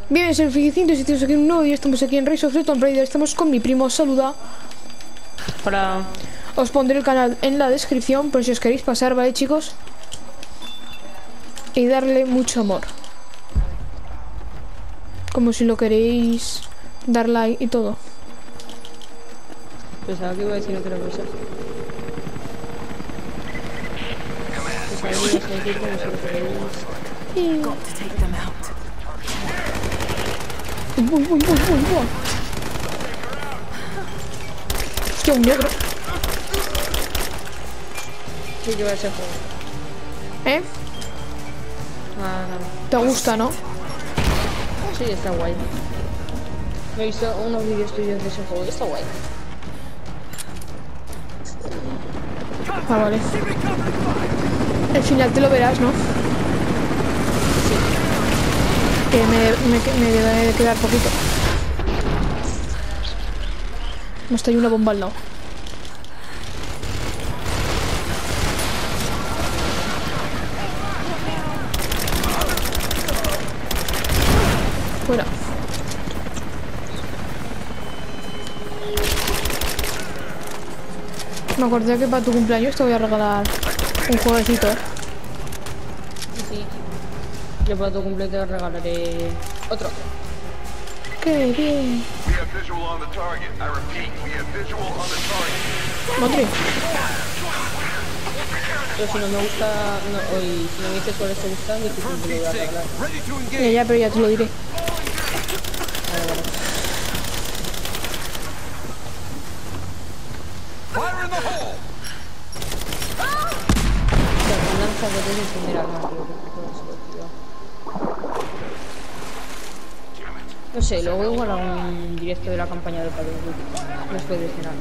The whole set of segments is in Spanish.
Bien, soy Figicinto, si tienes aquí un nuevo y estamos aquí en Rise of the Tomb Raider. Estamos con mi primo, saluda. Hola. Os pondré el canal en la descripción por si os queréis pasar, ¿vale, chicos? Y darle mucho amor. Como si lo queréis dar like y todo. Pensaba que iba a decir otra cosa. Pensaba que ibas a decir como si lo queréis. Got to take them out. Uy. Hostia, un negro. Sí, que va ese juego. ¿Eh? Nada. ¿Te gusta, no? Sí, está guay. Me he visto unos vídeos tuyos de ese juego y está guay. Ah, vale. El final te lo verás, ¿no? Que me debe de quedar poquito. No está ahí una bomba al lado. Fuera. Me acordé que para tu cumpleaños te voy a regalar un jueguecito. Sí. Yo para tu cumpleaños te regalaré otro. ¡Qué bien! Madre. Pero si no me gusta, no, si no me dices cuáles te gustan, difícil te lo voy a regalar. Ya, pero ya te lo diré. No sé, luego igual a un directo de la campaña del Padre después de cenar.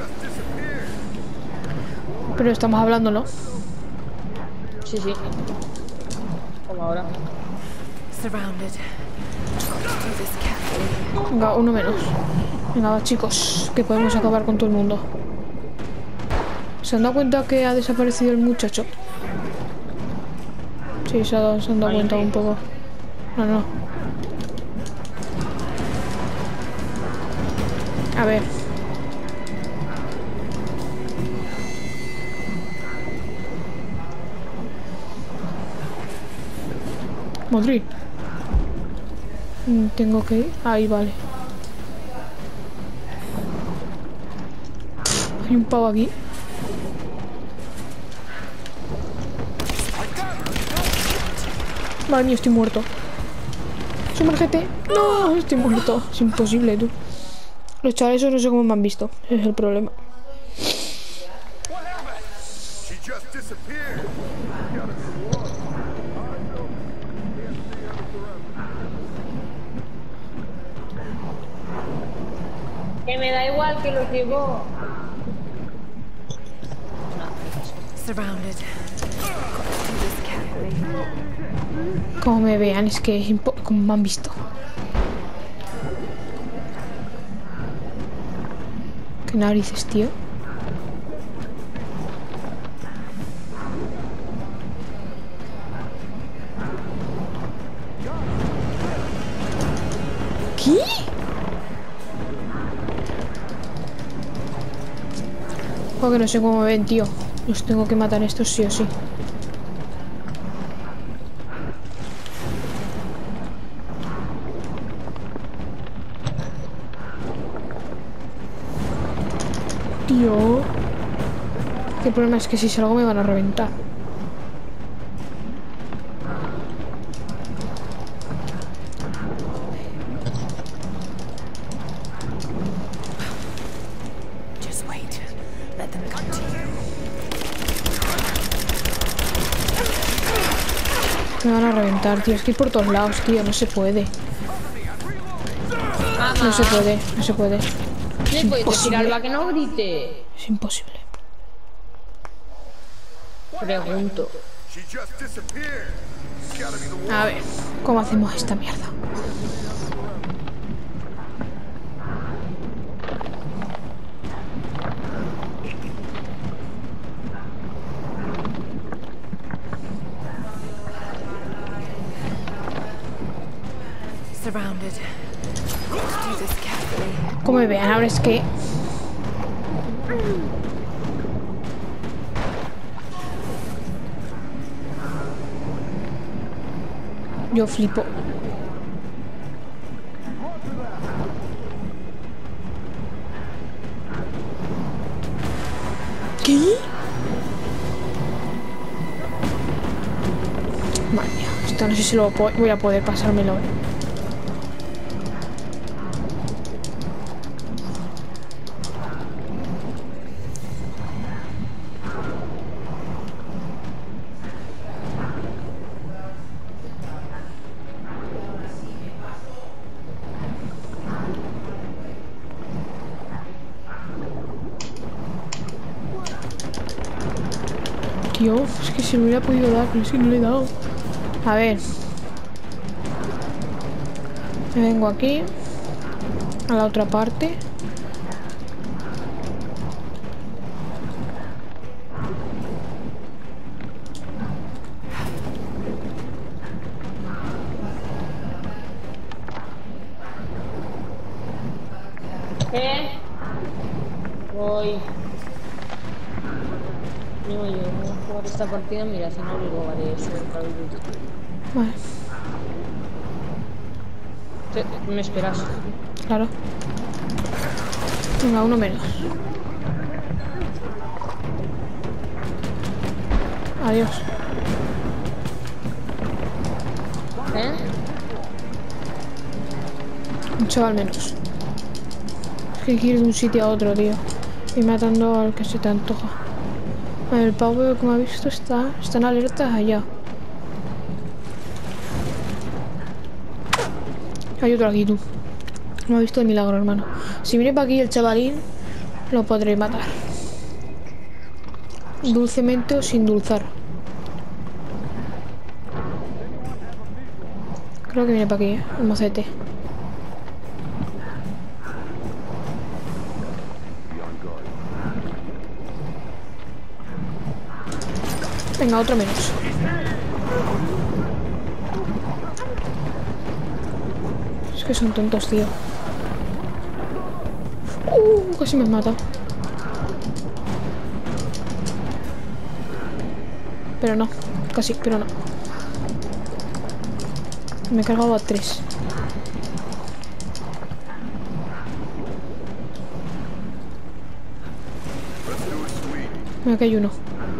Pero estamos hablando, ¿no? Sí. Como ahora. Surrounded. Got to do this carefully. Venga, uno menos. Venga, va, chicos, que podemos acabar con todo el mundo. ¿Se han dado cuenta que ha desaparecido el muchacho? Sí, se han dado cuenta un poco. No. A ver. Madrid. Tengo que ir. Ahí, vale. Hay un pavo aquí. Madre mía, estoy muerto. Sumérgete. No, estoy muerto. Es imposible, tú. Los chavales no sé cómo me han visto. Ese es el problema. Que me da igual que los llevo. Surrounded. Got to do this carefully. Como me vean, es que es como me han visto. ¿Qué narices, tío? ¿Qué? Porque no sé cómo me ven, tío. Los tengo que matar estos sí o sí. Tío. El problema es que si salgo me van a reventar. Just wait. Let them come to you. Me van a reventar, tío. Es que ir por todos lados, tío. No se puede. No se puede. ¿Le puedes decir a Alba que no grite? Es imposible. Pregunto. A ver, ¿cómo hacemos esta mierda? surrounded. Do this carefully. Como me vean, ahora es que... Yo flipo. ¿Qué? Madre mía, esto no sé si lo voy a poder pasármelo. Tío, es que si me hubiera podido dar, pero es que no le he dado. A ver. Me vengo aquí. A la otra parte. ¿Qué? Voy. No, yo voy a jugar esta partida, mira, si no luego haré eso de Call of Duty. Vale, ¿Me esperas? claro. Venga, uno menos. Adiós. ¿Eh? Un chaval menos. Es que quiero ir de un sitio a otro, tío. Y matando al que se te antoja. A ver, el pavo que me ha visto están alertas allá. Hay otro aquí, tú. Me ha visto de milagro, hermano. Si viene para aquí el chavalín, lo podré matar. Dulcemente o sin dulzar. Creo que viene para aquí, el mocete. Venga, otro menos. Es que son tontos, tío. Casi me mata. Pero no. Casi, pero no. Me he cargado a 3. Mira que hay uno.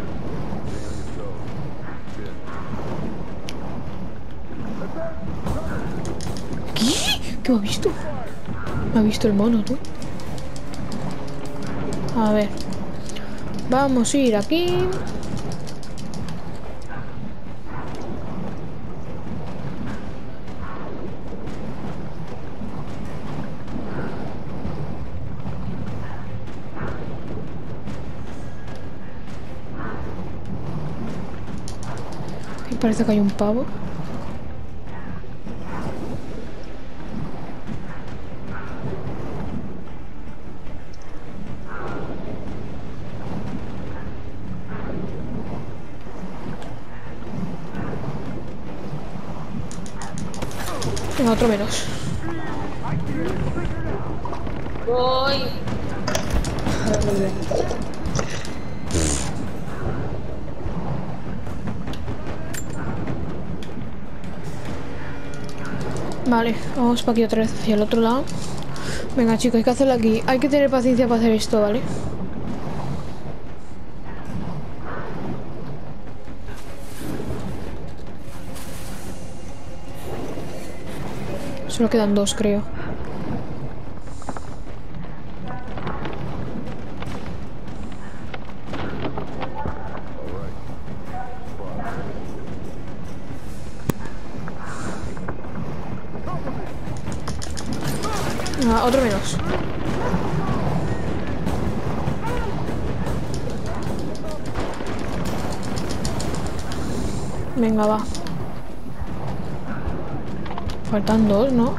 ¿Qué? ¿Qué me ha visto? Me ha visto el mono, tú. A ver. Vamos a ir aquí. Aquí parece que hay un pavo. Venga, otro menos. Voy. Vale, vamos para aquí otra vez hacia el otro lado. Venga, chicos, hay que hacerlo aquí. Hay que tener paciencia para hacer esto, ¿vale? Solo quedan 2, creo. Ah, otro menos. Venga, va. Faltan 2, ¿no?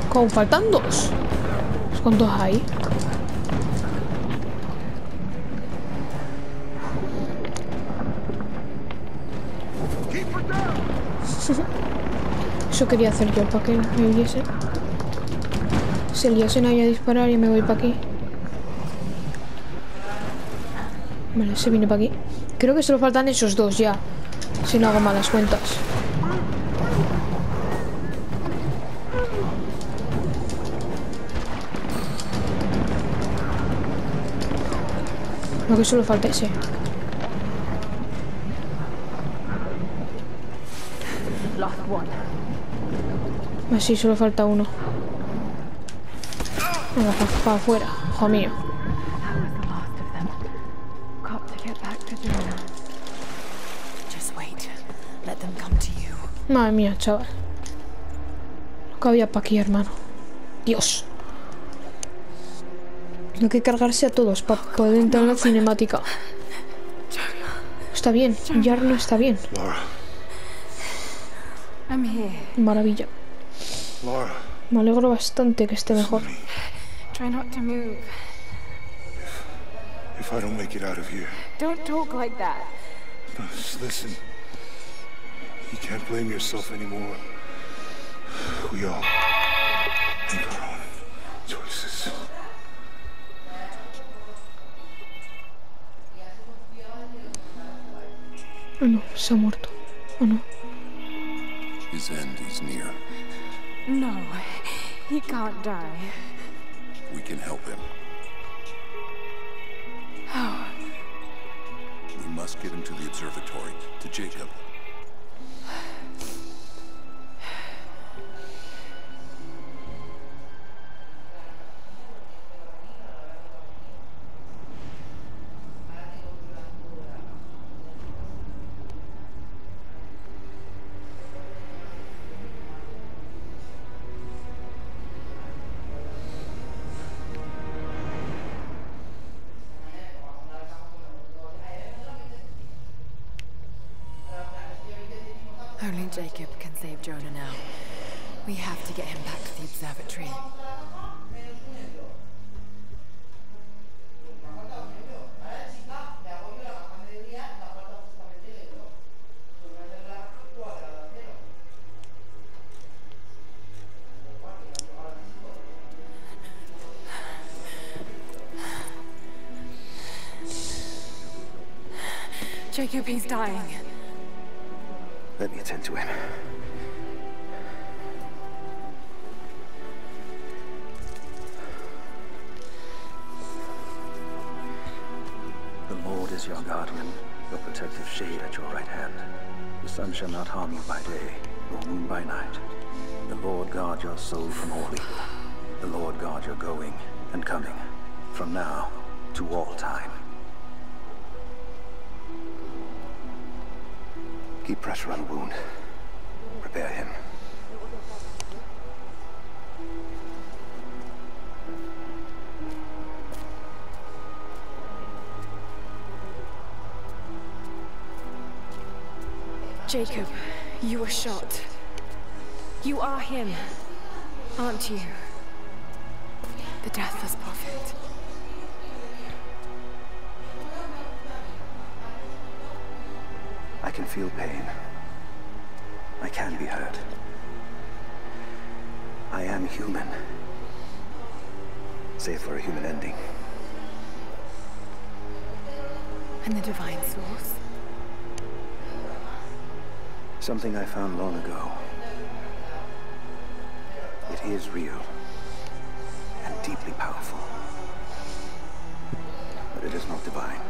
Como faltan dos. ¿Cuántos hay? Eso quería hacer yo, para que me viesen. Se liasen ahí a disparar y me voy para aquí. Vale, se viene para aquí. Creo que solo faltan esos dos ya. Si no hago malas cuentas. No, que solo falta ese. Así, solo falta uno. Venga, para afuera, hijo mío. Madre mía, chaval. Lo que había para aquí, hermano. Dios. Hay que cargarse a todos para poder entrar en la cinemática. Está bien, Yarno está bien. Maravilla. Me alegro bastante que esté mejor. Try not to move. If I don't make it out of here. Don't talk like that. Just listen. You can't blame yourself anymore. We all make our own choices. Oh no, se ha muerto. Oh no. His end is near. No, he can't die. We can help him. How? We must get him to the observatory, to Jacob. Only Jacob can save Jonah now. We have to get him back to the observatory. Jacob, he's dying. Let me attend to him. The Lord is your guardian, your protective shade at your right hand. The sun shall not harm you by day, nor moon by night. The Lord guard your soul from all evil. The Lord guard your going and coming, from now to all time. Keep pressure on the wound. Prepare him. Jacob, you were shot. You are him, aren't you? The deathless prophet. I can feel pain. I can be hurt. I am human. Save for a human ending. And the divine source? Something I found long ago. It is real and deeply powerful. But it is not divine.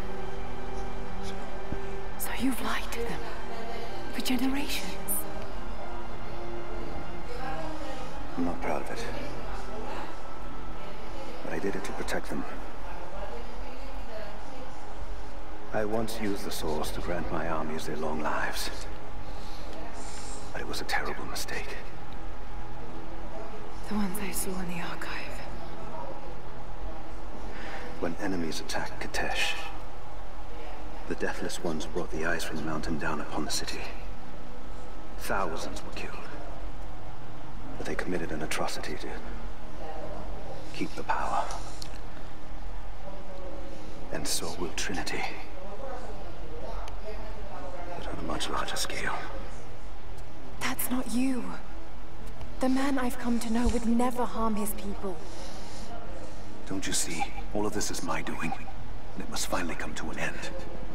So you've lied to them for generations. I'm not proud of it. But I did it to protect them. I once used the Source to grant my armies their long lives. But it was a terrible mistake. The ones I saw in the archive. When enemies attacked Katesh, the Deathless Ones brought the ice from the mountain down upon the city. Thousands were killed. But they committed an atrocity to keep the power. And so will Trinity. But on a much larger scale. That's not you. The man I've come to know would never harm his people. Don't you see? All of this is my doing. And it must finally come to an end.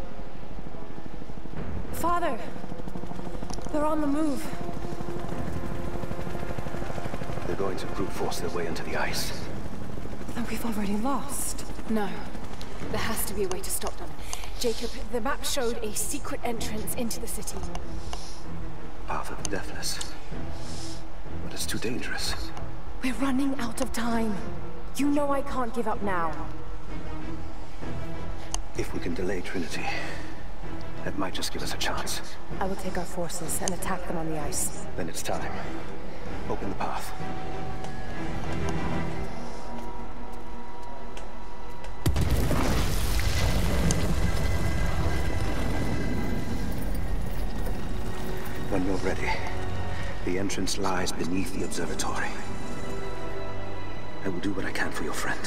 Father! They're on the move. They're going to brute force their way into the ice. Then we've already lost. No. There has to be a way to stop them. Jacob, the map showed a secret entrance into the city. Path of the Deathless. But it's too dangerous. We're running out of time. You know I can't give up now. If we can delay Trinity, that might just give us a chance. I will take our forces and attack them on the ice. Then it's time. Open the path. When you're ready, the entrance lies beneath the observatory. I will do what I can for your friend.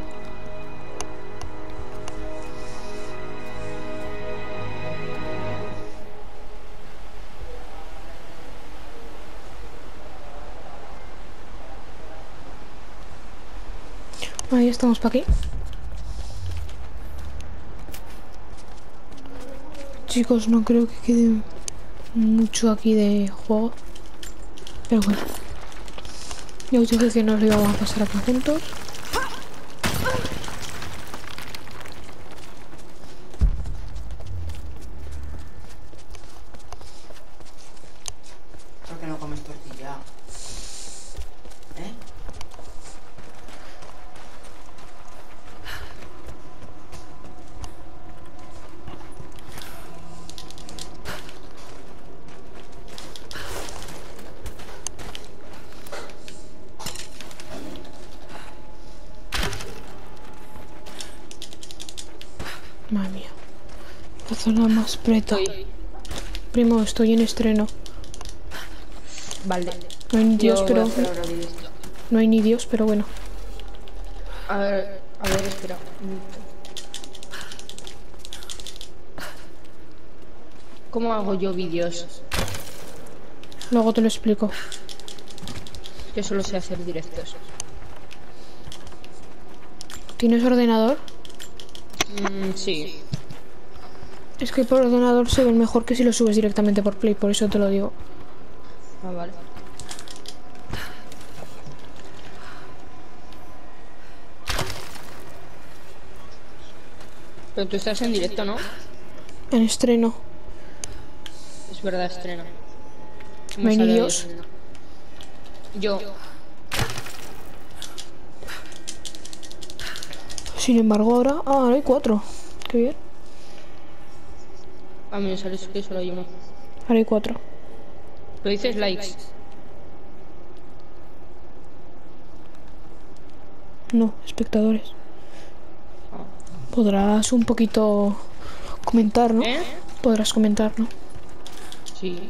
Ahí estamos para aquí. Chicos, no creo que quede mucho aquí de juego. Pero bueno. Ya os dije que nos lo íbamos a pasar aquí juntos. ¿Por qué no comes tortilla? ¿Eh? Madre mía. La zona más preta. Primo, estoy en estreno. Vale. No hay ni Dios, Yo pero... voy a hacer ahora vídeo. No hay ni Dios, pero bueno. A ver, espera. ¿Cómo hago yo vídeos? Luego te lo explico. Yo solo sé hacer directos. ¿Tienes ordenador? Sí. Es que por ordenador se ven mejor que si lo subes directamente por Play, por eso te lo digo. Ah, vale. Pero tú estás en directo, ¿no? En estreno. Es verdad, estreno. No hay ni sale Dios. Yo. Sin embargo, ahora hay 4. Qué bien. A mí me sale que solo hay uno. Ahora hay 4. Lo dices likes. No, espectadores. Podrás un poquito comentar, ¿no? ¿Eh? Podrás comentar, ¿no? Sí.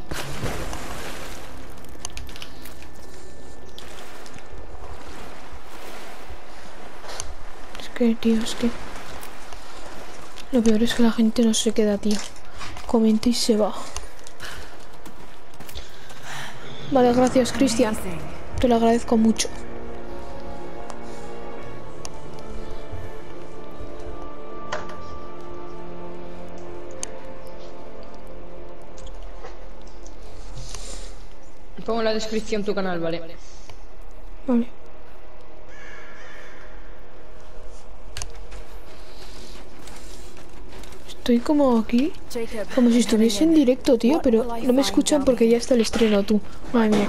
Es que, tío, es que... Lo peor es que la gente no se queda, tío. Comenta y se va. Vale, gracias, Cristian. Te lo agradezco mucho. Pongo en la descripción tu canal, ¿vale? Vale. Estoy como aquí, como si estuviese en directo, tío, pero no me escuchan porque ya está el estreno, tú. Madre mía,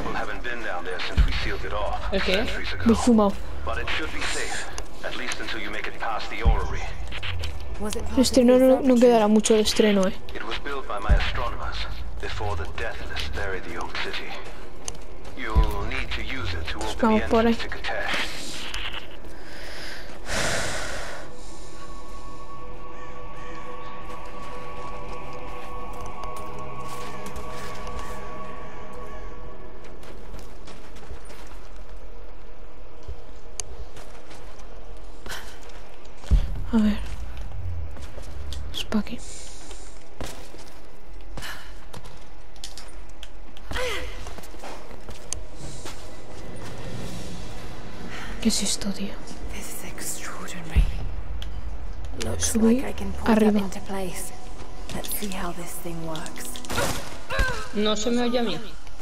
¿El qué? me he fumado. El estreno no quedará mucho de estreno, Vamos por ahí. A ver. Es para aquí. ¿Qué es esto, tío? This is extraordinary. Looks Subí like I can pull that arriba. into place. Let's see how this thing works. No se me oye a mí.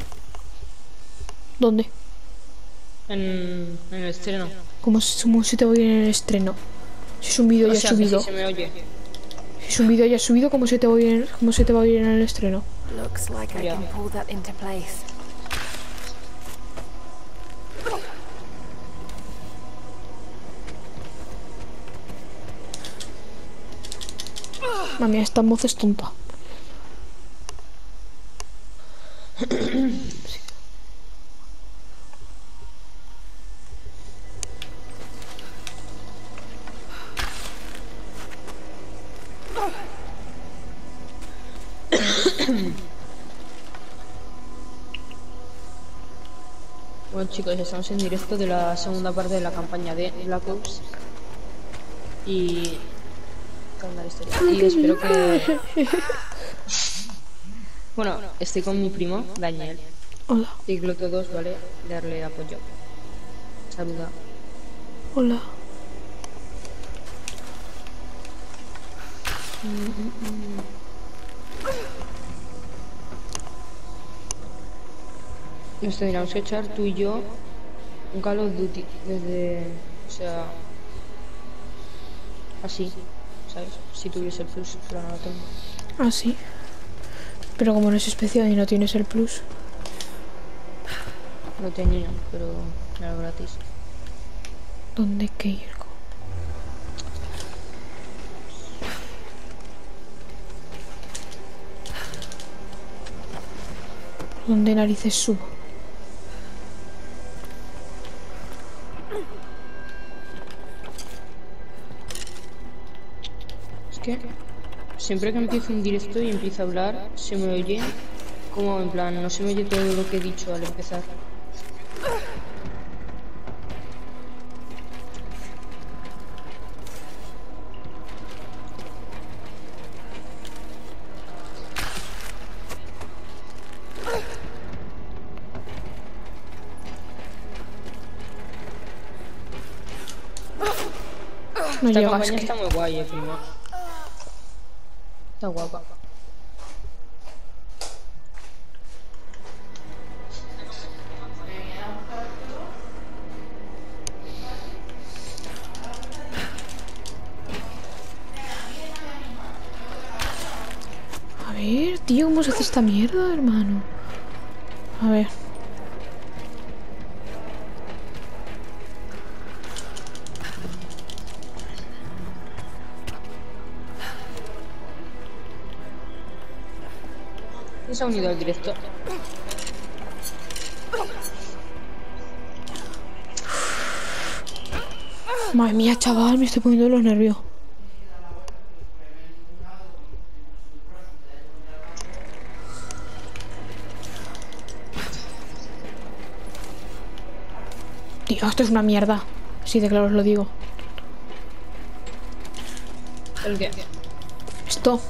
¿Dónde? En el estreno. Como si te voy en el estreno. Si es un vídeo O ya sea, que subido. sí se me oye. Si es un vídeo ya subido, ¿cómo se te va a ir en el estreno? Looks like I Yeah. can pull that into place. Mami, esta voz es tonta. Bueno chicos, estamos en directo de la segunda parte de la campaña de Black Ops. Y... contar historia. Y espero que... Bueno, estoy con mi primo, Daniel. Hola, Cicloto 2, ¿vale? Darle apoyo. Saluda. hola. Nos tendríamos que echar tú y yo un Call of Duty desde... O sea... Así, ¿sabes? Si tuviese el plus, pero no lo tengo. Ah, sí. Pero como eres especial y no tienes el plus. Lo tenía, pero era gratis. ¿Dónde hay que ir? ¿Dónde narices subo? Es que siempre que empiezo un directo y empiezo a hablar, se me oye como en plan, no se me oye todo lo que he dicho al empezar. No Esta llegas, campaña que... está muy guay, primo. Está guapa. A ver, tío, ¿cómo se hace esta mierda, hermano? A ver. ¿Quién se ha unido al directo? Madre mía, chaval, me estoy poniendo los nervios. Tío, esto es una mierda. Sí, de claro os lo digo. ¿El qué? Esto.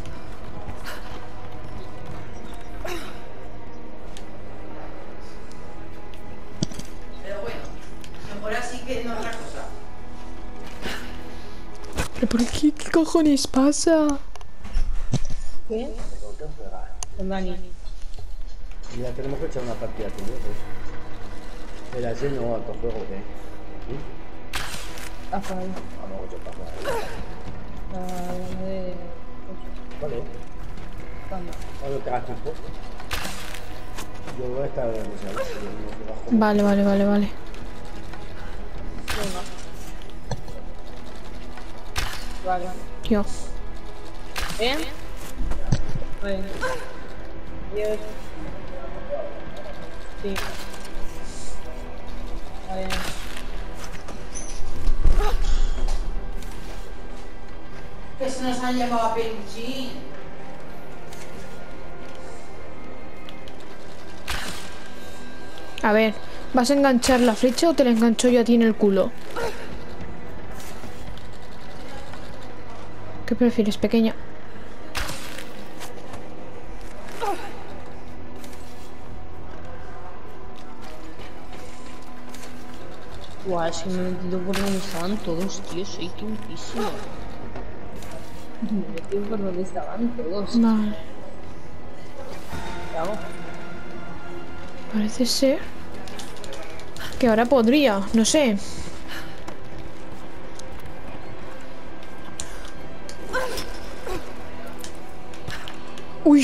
Pero bueno, mejor así que no otra cosa. ¿Pero por qué? ¿Qué cojones pasa? ¿Qué? Con Dani. Ya tenemos que echar una partida tú, pues. El así no, alto juego, ¿eh? ¿Sí? A favor. Vamos, yo paso. La de... Vale, ¿Cuándo? cuando te hagas tiempo. Yo voy a estar en esa base, Vale, vale, vale, vale. Venga. Vale. Yo. ¿Eh? Vale. Adiós. Sí. Vale. Que se nos han llamado a Peluchín. A ver, ¿vas a enganchar la flecha o te la engancho yo a ti en el culo? ¿Qué prefieres, pequeña? Guau, es que me he metido por donde estaban todos, tío, soy tontísimo. Me he metido por donde estaban todos. Vale. ¿Qué hago? Parece ser que ahora podría, no sé. Uy.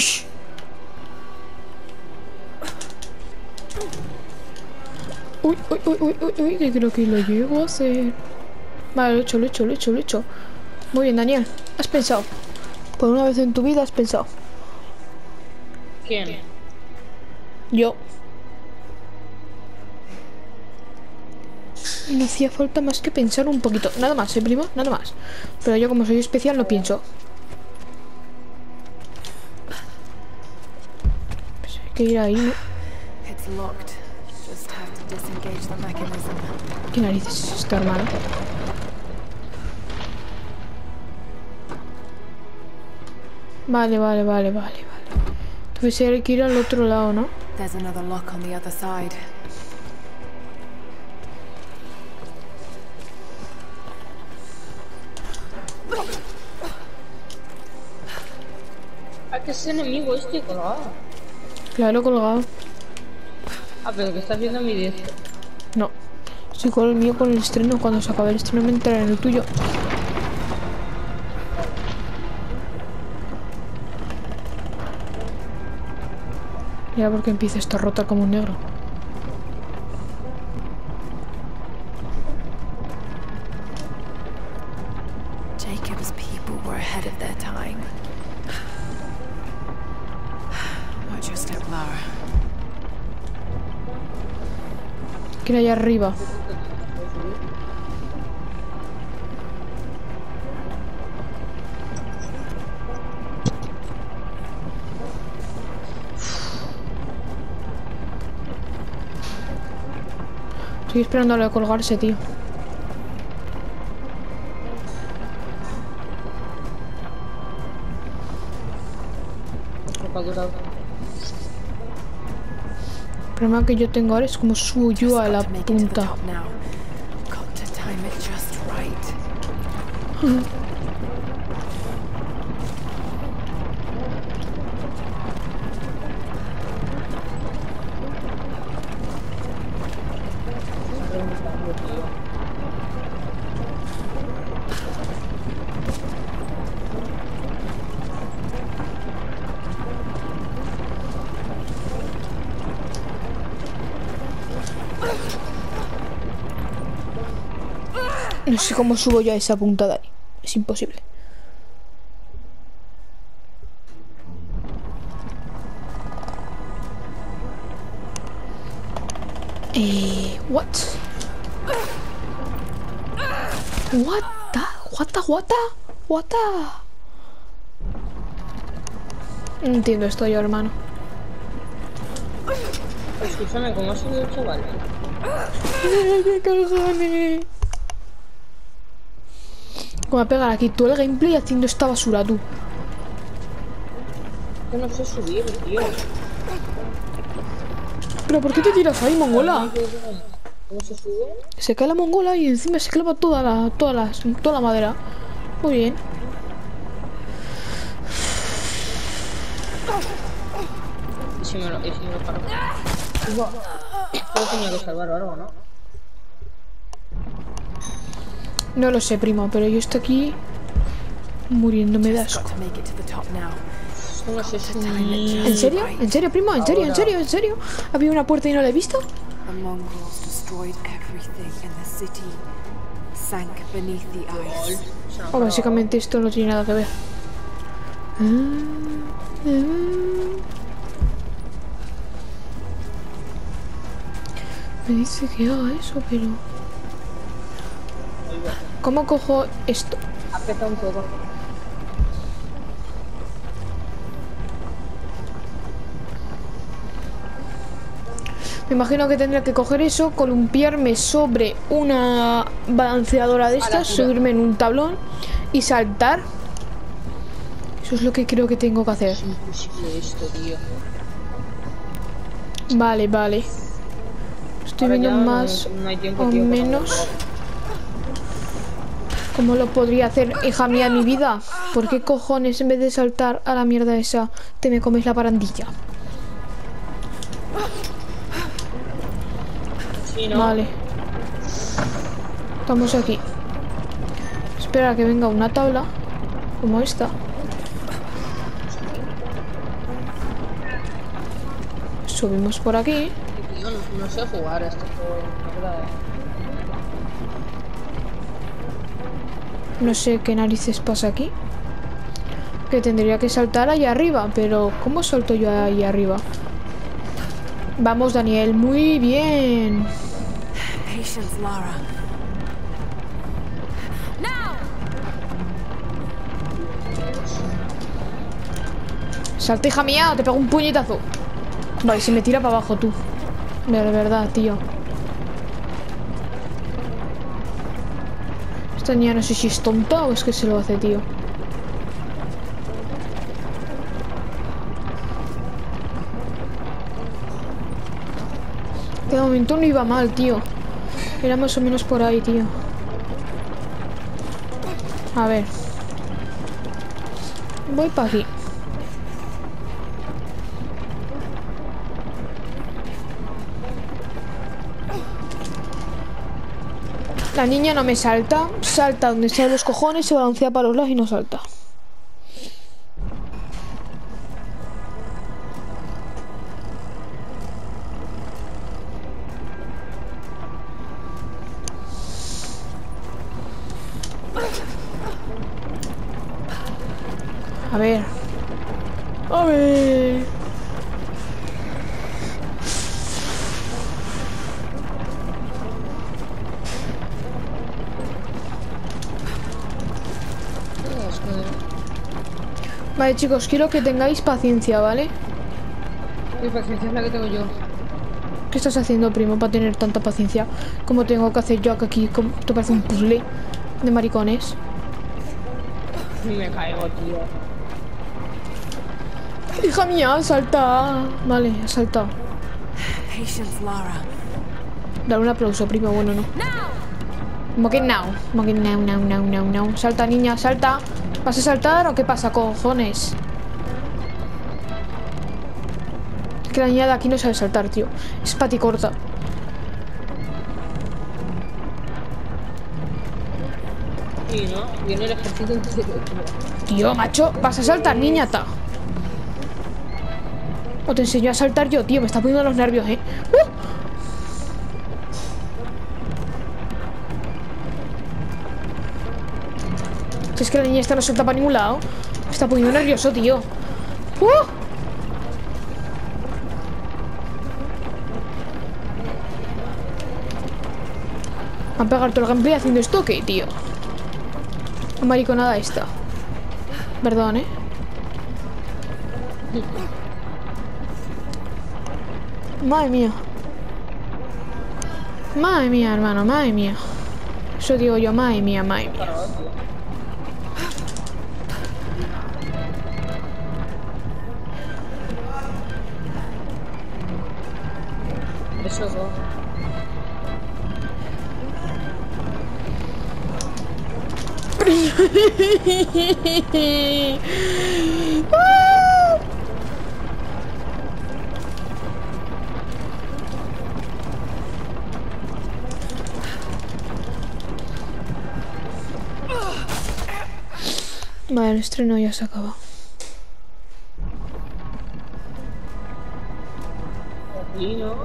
Uy, uy, uy, uy, uy, uy, que creo que lo llego a hacer. Vale, lo he hecho, lo he hecho, lo he hecho, lo he hecho. Muy bien, Daniel. Has pensado. Por una vez en tu vida has pensado. ¿Quién? Yo. No hacía falta más que pensar un poquito. Nada más, primo, nada más. Pero yo, como soy especial, no pienso. Pues hay que ir ahí, ¿no? It's locked. Just have to disengage the mechanism. ¿Qué narices es esto, hermano? Vale, vale, vale, vale, vale. Entonces hay que ir al otro lado, ¿no? There's another lock on the other side. ¿A qué es enemigo este colgado? Claro, colgado. Ah, pero que estás viendo mi directo. No. Estoy con el mío con el estreno. Cuando se acabe el estreno me entraré en el tuyo. Ya porque empieza esta rota como un negro. Jacob's people were ahead of their time. Watch your step, Lara. Que era allá arriba. Estoy esperándole a colgarse, tío. Ropa dorada. El problema que yo tengo ahora es como subo yo a la Got to make it to the punta. top now. Got to time it just right. No sé cómo subo yo a esa punta de ahí. Es imposible. What? What the? No entiendo esto yo, hermano. Escúchame, ¿cómo ha subido el chaval? ¡Qué cojones! ¿Cómo a pegar aquí todo el gameplay haciendo esta basura, tú? Yo no sé subir, tío. ¿Pero por qué te tiras ahí, mongola? ¿Cómo se sube? Se cae la mongola y encima se clava toda la madera. Muy bien. ¿Y si me lo paro? Yo tenía que salvar algo, ¿no? No lo sé, primo, pero yo estoy aquí muriéndome de Just asco. got to make it to the top now. Esto no sé subir. ¿En serio? ¿En serio, primo? ¿En serio? ¿En serio? ¿En serio? ¿Había una puerta y no la he visto? The Mongols destroyed everything in the city. Sank beneath the ice. O básicamente esto no tiene nada que ver. Me dice que haga eso, pero... ¿Cómo cojo esto? Aprieta un poco. Me imagino que tendré que coger eso, columpiarme sobre una balanceadora de estas, tira. subirme en un tablón y saltar Eso es lo que creo que tengo que hacer. Es imposible esto, tío. Vale, vale. Estoy Ahora viendo ya más no hay tiempo, o tío, para menos cómo lo podría hacer, hija mía, mi vida. ¿Por qué cojones en vez de saltar a la mierda esa te me comes la barandilla? Sí, ¿no? Vale. Estamos aquí. Espera a que venga una tabla como esta. Subimos por aquí. Tío, no sé jugar a este juego, la verdad, No sé qué narices pasa aquí. Que tendría que saltar allá arriba. Pero ¿cómo salto yo ahí arriba? Vamos, Daniel. Muy bien. Patience, Lara. Salta, hija mía. Te pego un puñetazo. Vale, se me tira para abajo tú. De verdad, tío. Esta niña no sé si es tonta o es que se lo hace, tío. De momento no iba mal, tío. Era más o menos por ahí, tío. A ver. Voy para aquí. La niña no me salta. Salta donde sean los cojones, se balancea para los lados y no salta. A ver. A ver. Vale, chicos, quiero que tengáis paciencia, ¿vale? ¿Qué paciencia es la que tengo yo? ¿Qué estás haciendo, primo, para tener tanta paciencia como tengo que hacer yo aquí? Te parece un puzzle de maricones. Me caigo, tío. Hija mía, salta. Vale, ha saltado. Patience, Lara. Dale un aplauso, primo. Bueno, no. Como que now. Como que now. Salta, niña, salta. ¿Vas a saltar o qué pasa, cojones? Es que la niña de aquí no sabe saltar, tío. Es paticorta. Sí, ¿no? Viene el ejército entero, tío. Tío, macho, vas a saltar, niñata. O te enseño a saltar yo, tío. Me está poniendo los nervios, ¿eh? Si es que la niña esta no salta para ningún lado. Me está poniendo nervioso, tío. Va a pegar todo el gameplay haciendo esto, ¿qué, tío? La mariconada esta. Perdón, ¿eh? Madre mía. Madre mía, hermano, madre mía. Eso digo yo, madre mía, madre mía. Eso no. Vale, el estreno ya se acaba. Aquí, ¿no?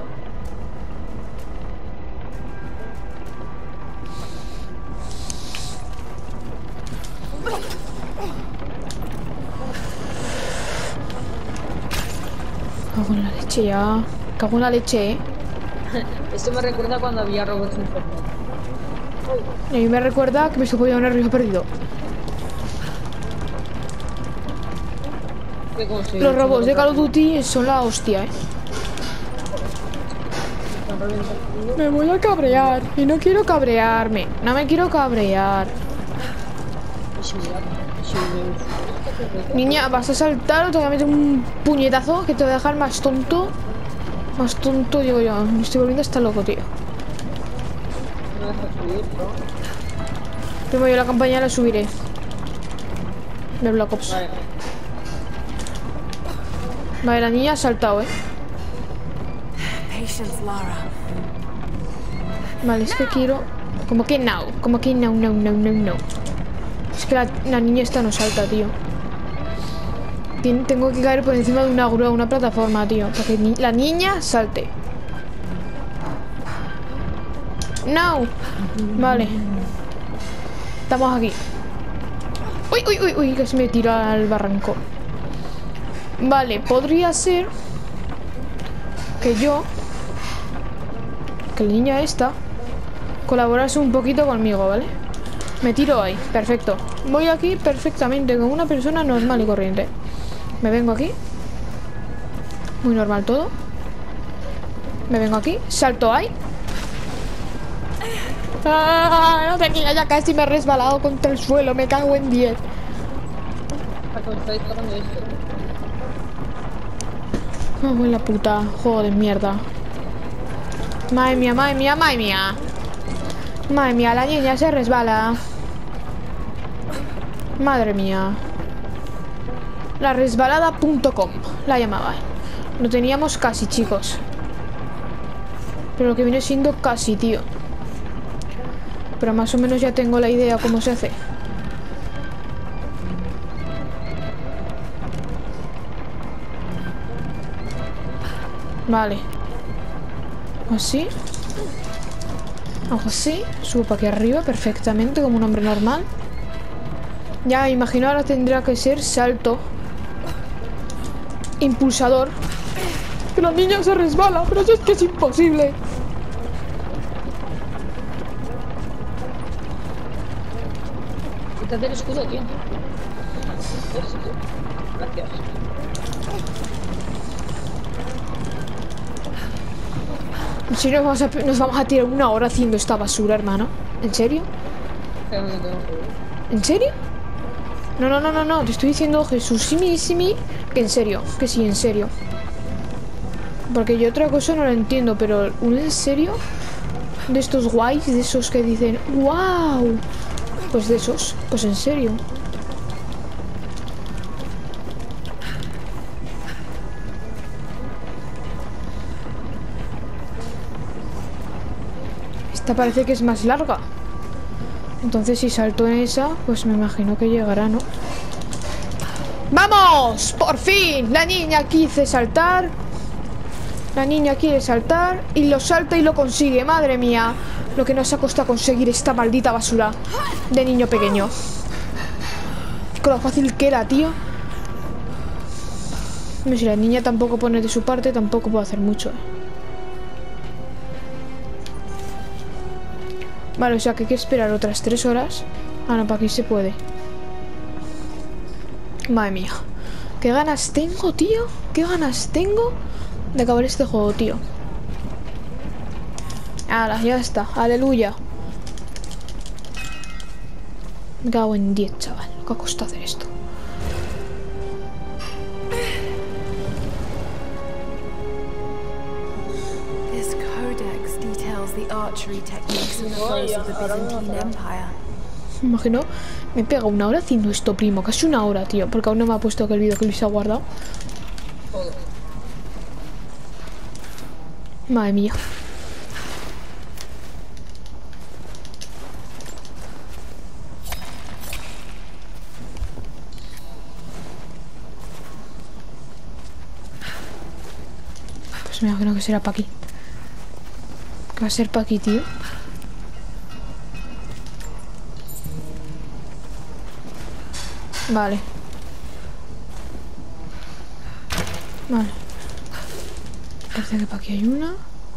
Cago en la leche ya. Cago en la leche, ¿eh? Esto me recuerda cuando había robots en Fortnite. Y a mí me recuerda que me estoy poniendo nervioso perdido. Que como se- Los robots de Call of Duty son la hostia, ¿eh? Me voy a cabrear. Y no quiero cabrearme. No me quiero cabrear. Y si me- Niña, ¿vas a saltar o te voy a meter un puñetazo que te voy a dejar más tonto? Más tonto, digo yo. Me estoy volviendo hasta loco, tío. No deja subir, ¿no? Primo, yo la campaña la subiré. De Black Ops. Vale. Vale, la niña ha saltado, Patience, Lara. Vale, es que quiero... Como que no. Como que no. Es que la niña esta no salta, tío. Tengo que caer por encima de una grúa, una plataforma, tío. Para que la niña salte. No. Vale. Estamos aquí. Uy, que se me tira al barranco. Vale, podría ser que la niña esta colaborase un poquito conmigo, ¿vale? Me tiro ahí, perfecto. Voy aquí perfectamente como una persona normal y corriente. Me vengo aquí. Muy normal todo. Me vengo aquí, salto ahí. ¡Ah! No tenía, ya casi me he resbalado contra el suelo. Me cago en 10. ¿Cómo está disparando esto? Oh, la puta, juego de mierda. Madre mía. Madre mía, la niña se resbala. Madre mía. La resbalada.com la llamaba. Lo teníamos casi, chicos. Pero lo que viene siendo casi, tío. Pero más o menos ya tengo la idea cómo se hace. Vale. Así. Hago así. Subo para aquí arriba perfectamente como un hombre normal. Ya me imagino ahora tendrá que ser salto. Impulsador. Que la niña se resbala, pero eso es que es imposible. Quítate el escudo, tío. Gracias. ¿En serio nos vamos a tirar una hora haciendo esta basura, hermano? ¿En serio? ¿En serio? No, te estoy diciendo, Jesús, simi, que en serio, que sí, en serio. Porque yo otra cosa no lo entiendo, pero ¿un en serio? De estos guays, de esos que dicen, ¡wow! Pues de esos, pues en serio. Esta parece que es más larga. Entonces si salto en esa, pues me imagino que llegará, ¿no? ¡Vamos! ¡Por fin! La niña quise saltar. La niña quiere saltar y lo salta y lo consigue. Madre mía, lo que nos ha costado conseguir esta maldita basura de niño pequeño. Con lo fácil que era, tío. No, si la niña tampoco pone de su parte, tampoco puedo hacer mucho. Vale, o sea que hay que esperar otras 3 horas. Ah, no, para aquí se puede. Madre mía. Qué ganas tengo, tío. Qué ganas tengo de acabar este juego, tío. Ahora, ya está. Aleluya. Me cago en 10, chaval. ¿Qué ha costado hacer esto? This codex details the archery techniques and flows of the Byzantine Empire. Me imagino, me pega una hora haciendo esto, primo. Casi una hora, tío. Porque aún no me ha puesto que el vídeo que Luis ha guardado. Madre mía. Pues me imagino que será para aquí. Que va a ser para aquí, tío. Vale. Vale. Parece que para aquí hay una.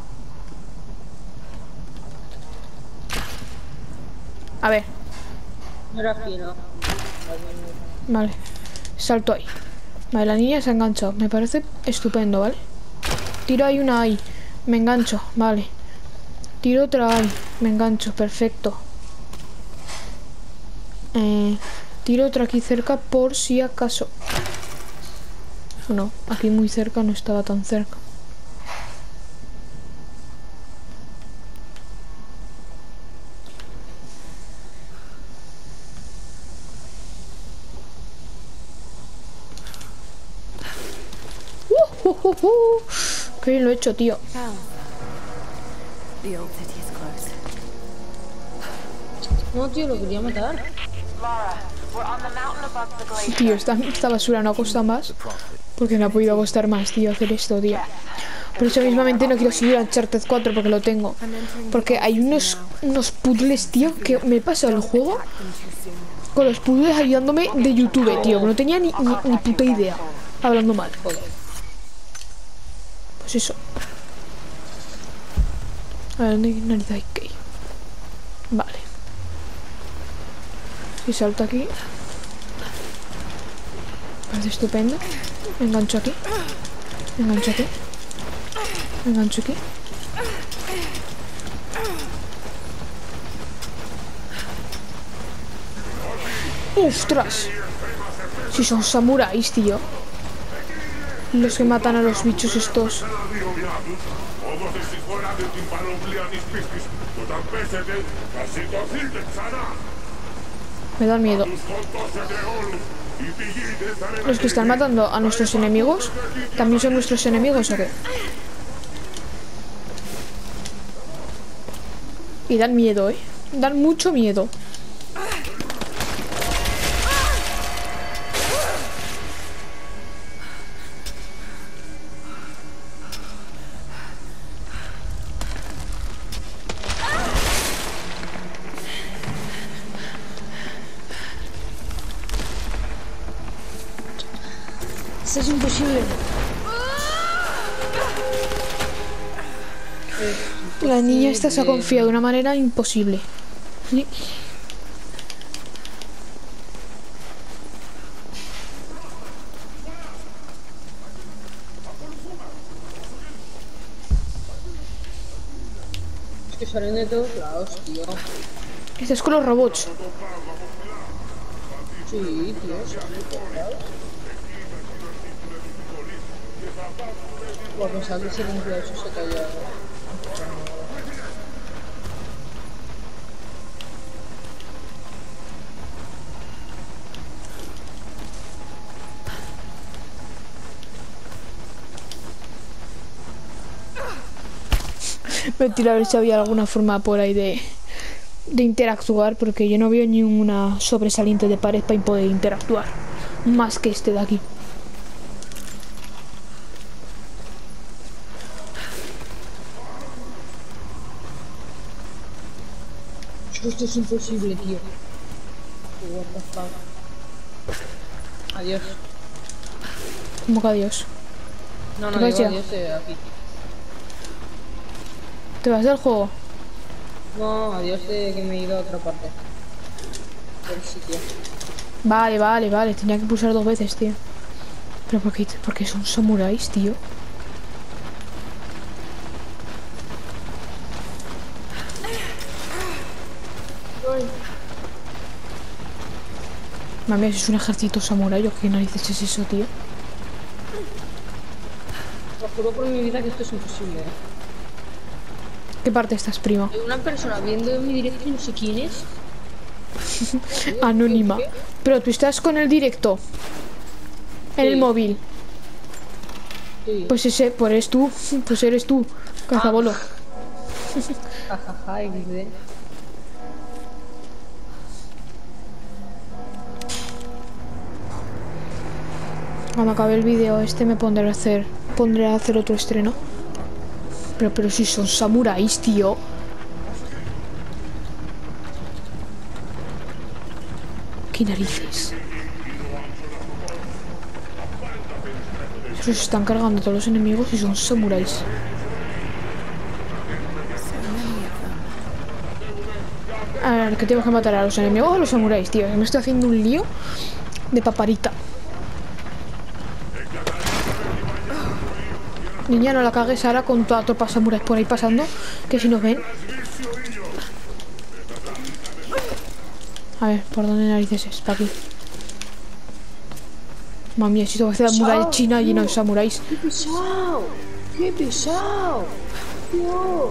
A ver. No era aquí, ¿no? Vale. Salto ahí. Vale, la niña se ha enganchado. Me parece estupendo, ¿vale? Tiro ahí una ahí. Me engancho. Vale. Tiro otra ahí. Me engancho. Perfecto. Tiro otra aquí cerca por si acaso. O no, aquí muy cerca no estaba tan cerca. Qué bien lo he hecho, tío. The old city is closed. No, tío, lo quería matar. Lara, we're on the mountain above the glacier. Tío, esta basura no cuesta más. Porque no ha podido costar más, tío, hacer esto, tío. Por eso mismamente no quiero seguir a Uncharted 4 porque lo tengo. Porque hay unos puzzles, tío, que me he pasado el juego con los puzzles ayudándome de YouTube, tío. Que no tenía ni puta idea. Hablando mal. Pues eso. A ver, ¿dónde nariz hay que ir? Vale. Si salto aquí. Parece estupendo. Me engancho aquí. Me engancho aquí. Me engancho aquí. ¡Ostras! Si son samuráis, tío. Los que matan a los bichos estos. Me dan miedo. Los que están matando a nuestros enemigos, ¿también son nuestros enemigos o qué? Y dan miedo, ¿eh? Dan mucho miedo. Esto es imposible. La niña esta se ha confiado de una manera imposible. Sí. Es que salen de todos lados, tío. Este es con los robots. Sí, tío, salen de todos lados. Voy a pensar que silenciado eso se calla. Mentira, a ver si había alguna forma por ahí de interactuar, porque yo no veo ni una sobresaliente de pared para poder interactuar. Más que este de aquí. Esto es imposible, tío. What the fuck. Adiós. ¿Cómo que adiós? No, ¿Te no, vas digo ya? adiós aquí. ¿Te vas del juego? No, adiós de que me he ido a otra parte. Del sitio. Vale, vale, vale. Tenía que pulsar 2 veces, tío. Pero ¿por qué son samuráis, tío? Mami, si es un ejército samurái, ¿o qué narices es eso, tío? Os juro por mi vida que esto es imposible. ¿Qué parte estás, prima? Hay una persona viendo mi directo y no sé quién es. Anónima. Pero tú estás con el directo. En el Sí. móvil. Sí. Pues ese, pues eres tú. Pues eres tú, cazabolo. Jajaja, XD. Cuando acabe el vídeo este me pondré a hacer otro estreno. Pero si son samuráis, tío. ¿Qué narices? Se están cargando todos los enemigos y son samuráis. A ver, ¿qué tengo que matar? ¿A los enemigos o a los samuráis, tío? Me estoy haciendo un lío de paparita. Niña, no la cagues ahora con toda tropa samuráis por ahí pasando, que si nos ven. A ver, ¿por dónde narices es? Para aquí. Mamma mía, si te parece la muralla china llena de samuráis. ¡Qué pesado! ¡Qué pesado! ¡Tío!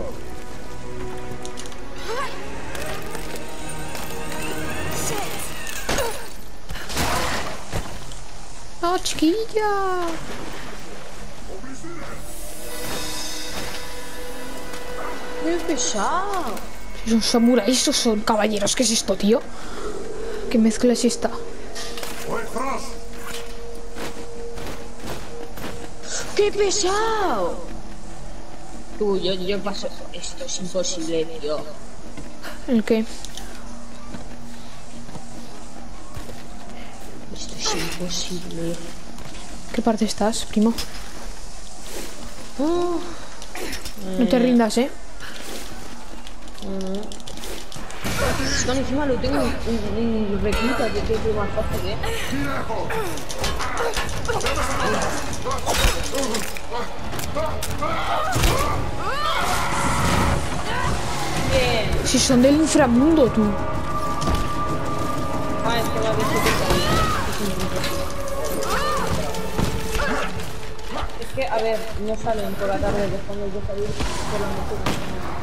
¡Ah, chiquilla! ¡Qué pesado! Si son samuráis o son caballeros, ¿qué es esto, tío? ¿Qué mezcla es esta? ¡Qué pesado! Tú, yo paso. Esto es imposible, tío. ¿El qué? Esto es imposible. ¿Qué parte estás, primo? No te rindas, ¿eh? Es que encima lo tengo un recluta que es más fácil, ¿eh? Bien. Si son del inframundo, tú. Ah, es que va a ver si es que, a ver, no salen por la tarde, dejamos de salir por la noche.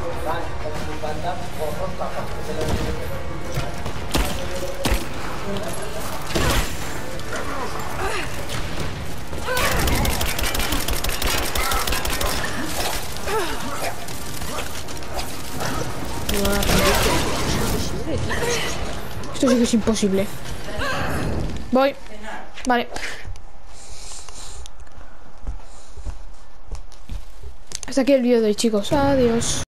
Esto sí que es imposible. Voy. Vale. Hasta aquí el vídeo de hoy, chicos. Adiós.